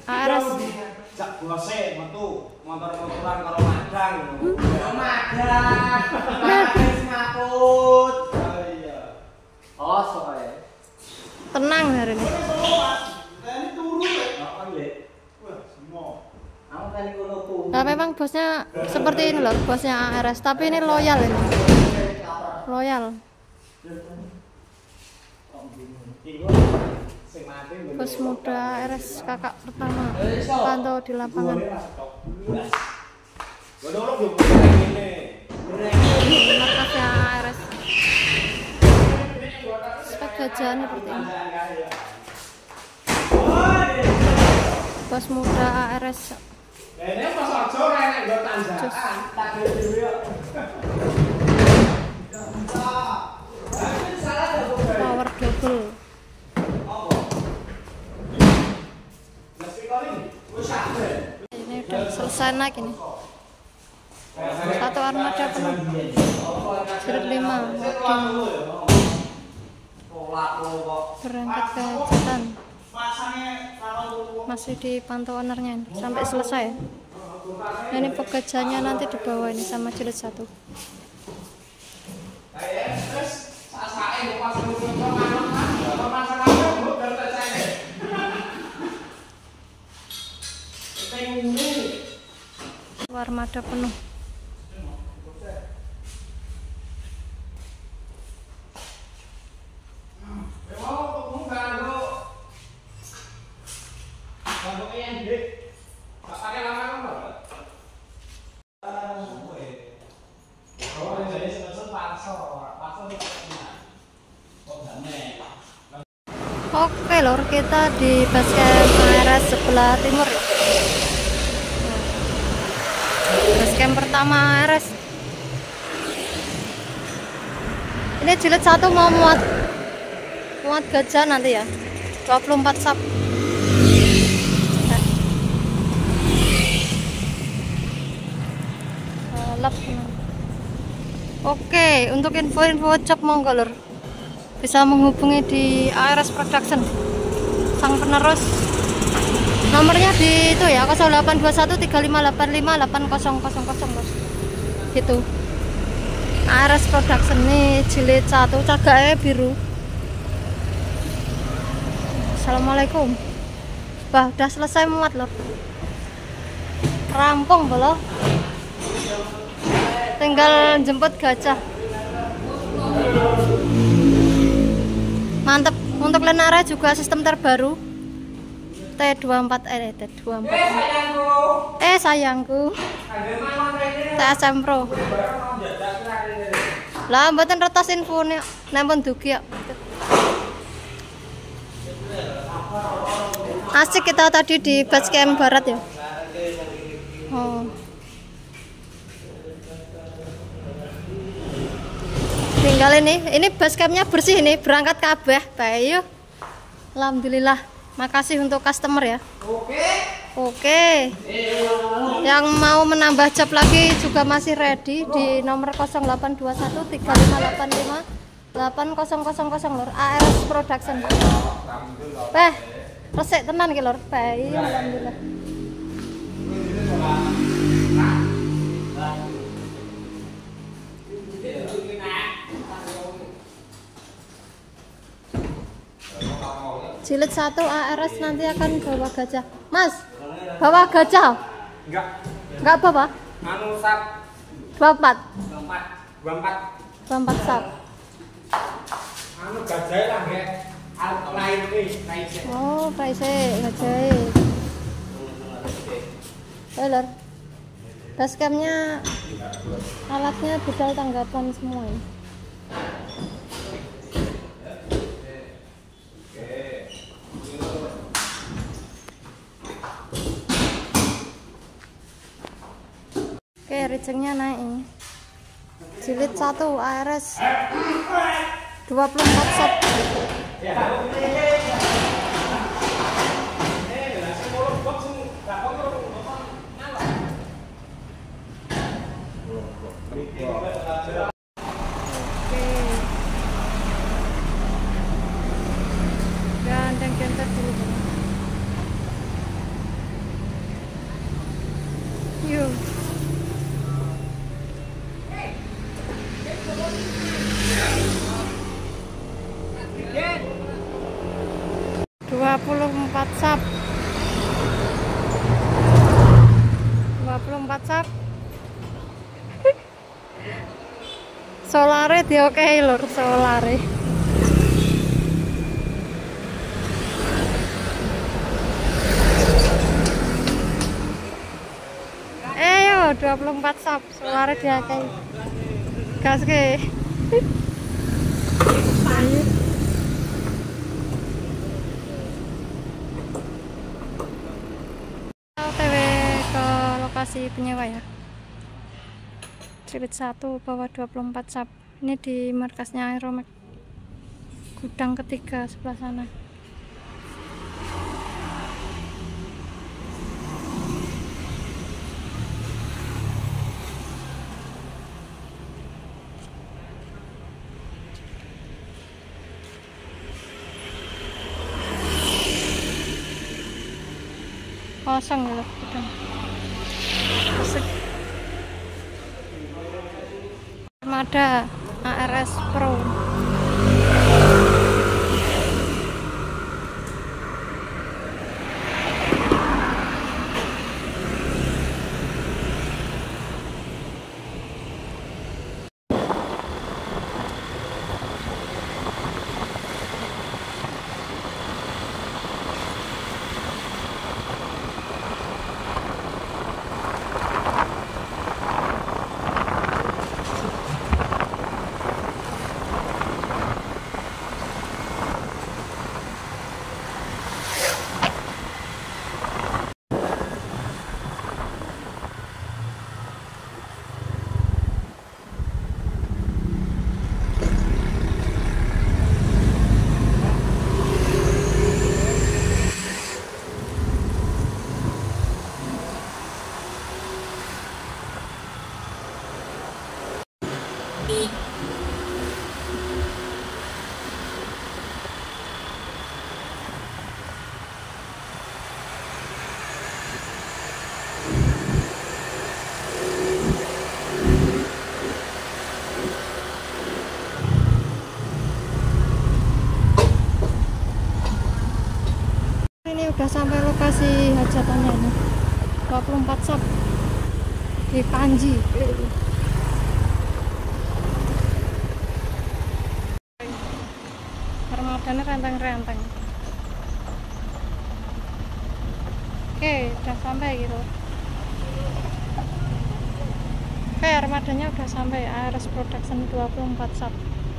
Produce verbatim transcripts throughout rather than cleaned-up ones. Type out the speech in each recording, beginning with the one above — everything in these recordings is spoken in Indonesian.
A R S. Jak bose metu motor-motoran karo madang. Madang. Wis ngaput. Oh iya. Oh, soe. Tenang hari ini. Ini turu ya. Heeh, nggih. Wah, semua. Aku kan ngono tuh. Nah, memang bosnya seperti ini loh, bosnya A R S, tapi ini loyal ini. Loyal. Bos muda A R S kakak pertama pantau di lapangan. Markasnya A R S. Spek gajahan seperti ini. Bos muda A R S. Power double. Ini udah selesai naik ini. Satu armada penuh. Jilid lima. Berangkat ke Jatan. Masih dipantau ownernya ini, sampai selesai. Ini pekerjanya nanti dibawa ini sama jilid satu. Armada penuh. Oke lor, kita di basecamp A R S sebelah timur. Basecamp pertama A R S. Ini jilid satu mau muat muat gajah nanti ya, dua puluh empat sub. Oke, untuk info-info job monggo lor, bisa menghubungi di A R S Production sang penerus. Nomornya di itu ya, nol delapan dua satu tiga lima delapan lima delapan nol nol nol bos. Gitu. A R S Production nih jilid satu, cagaknya biru. Assalamualaikum. Wah, udah selesai muat loh. Rampung belum? Tinggal jemput gajah. Mantep. Untuk Lenara juga sistem terbaru T dua puluh empat eh T dua puluh empat. Eh sayangku. Eh sayangku. T S M Pro. Lah mboten retas infone nempun dugi ya. Asik kita tadi di basecamp barat ya. Oh. Tinggal ini, ini basecampnya bersih ini, berangkat kabeh, baik yuk. Alhamdulillah, makasih untuk customer ya. Oke. Oke. Yang mau menambah job lagi juga masih ready di nomor nol delapan dua satu tiga lima delapan lima delapan nol nol nol lor, A R S Production. Beh, resik tenan ki lor, baik, alhamdulillah. Jilid satu A R S nanti akan bawa gajah. Mas, bawa gajah? Enggak. Enggak bawa? Anu sap dua puluh empat. dua puluh empat. dua puluh empat. dua puluh empat sap. Anu gajah lah nggih. Alat lain iki, raise. Oh, raise gajah. Eh, lor. Basecampnya alatnya budal tanggapan semua ini. Oke, rejengnya naik ini. Jilid satu A R S dua puluh empat sub. Gandeng gentet dulu. Yuk. dua puluh empat sap. dua puluh empat sap. Solare diokehi lur, solare. Eh yo dua puluh empat sap, solare diokehi. Gas ke. Ayo. O T W ke lokasi penyewa ya. Tribit satu bawa dua puluh empat sap. Ini di markasnya Aeromax. Gudang ketiga sebelah sana. Kosong ya gudang. Armada A R S Pro. Ini udah sampai lokasi hajatannya ini. dua puluh empat sap di Panji. Armadanya renteng-renteng. Oke, udah sampai gitu. Oke, armadanya udah sampai. A R S Production dua puluh empat sap.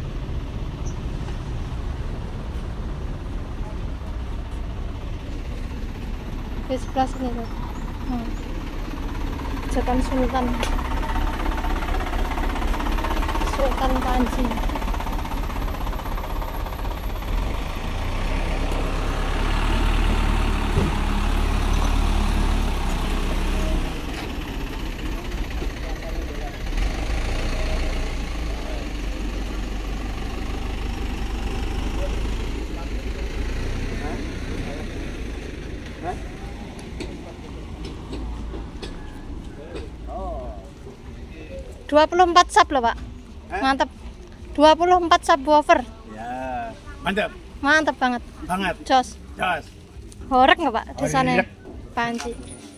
Di sebelah sini tuh. Hmm. Hajatan Sultan. Sultan Panji. dua puluh empat sap loh Pak. Hah? Mantap. dua puluh empat subwoofer. Ya, mantap. Mantap banget. Banget. Jos. Jos. Horek nggak Pak desanya? Horek. Panji.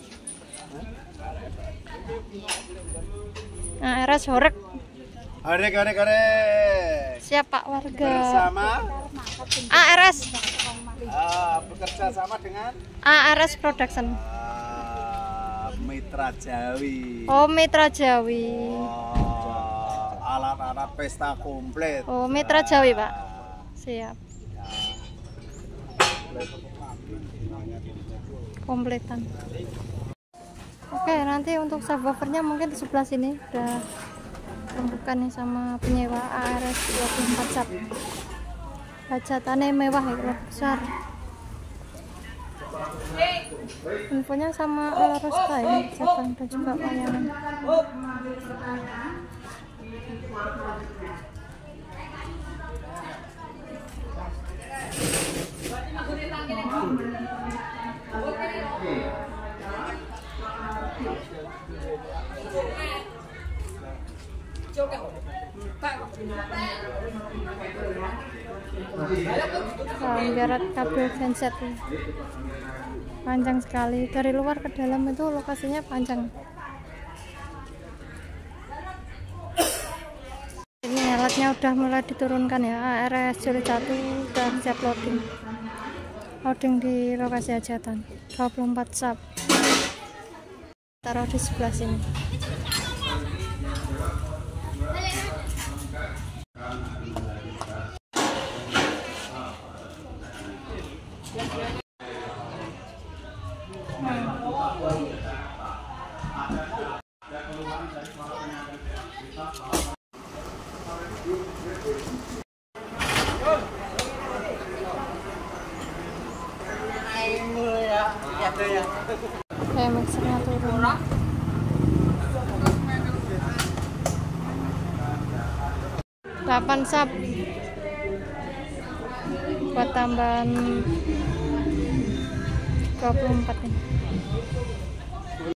A R S horek. Horek, horek, horek. Siap Pak warga. Bersama A R S. ah, bekerja sama dengan A R S Production. ah, Mitra Jawi. Oh, Mitra Jawi. Oh, alat-alat pesta komplit. Oh, Mitra Jawi Pak. Siap. Kompletan. Oke, nanti untuk subwoofernya mungkin di sebelah sini udah pembukaan nih sama penyewa A R S dua puluh empat sap. Hajatannya mewah ya, besar. Infonya sama uh, Rosta ini, cabang dan juga layanan. Wah, ibarat kabel genset nih. Panjang sekali, dari luar ke dalam itu lokasinya panjang. Ini alatnya udah mulai diturunkan ya. A R S Jolly satu udah siap loading. Loading di lokasi hajatan dua puluh empat sub. Taruh di sebelah sini. Kayak mixernya turun. delapan sub buat tambahan dua puluh empat ini.